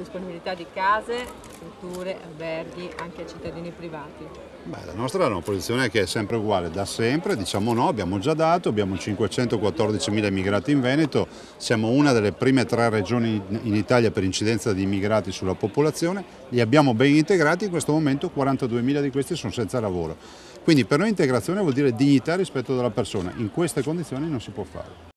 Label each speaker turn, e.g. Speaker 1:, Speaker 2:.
Speaker 1: disponibilità di case, strutture, alberghi anche ai cittadini privati?
Speaker 2: Beh, la nostra è una posizione che è sempre uguale, da sempre, diciamo no, abbiamo già dato, abbiamo 514.000 immigrati in Veneto, siamo una delle prime 3 regioni in Italia per incidenza di immigrati sulla popolazione, li abbiamo ben integrati, in questo momento 42.000 di questi sono senza lavoro. Quindi per noi integrazione vuol dire dignità rispetto della persona, in queste condizioni non si può fare.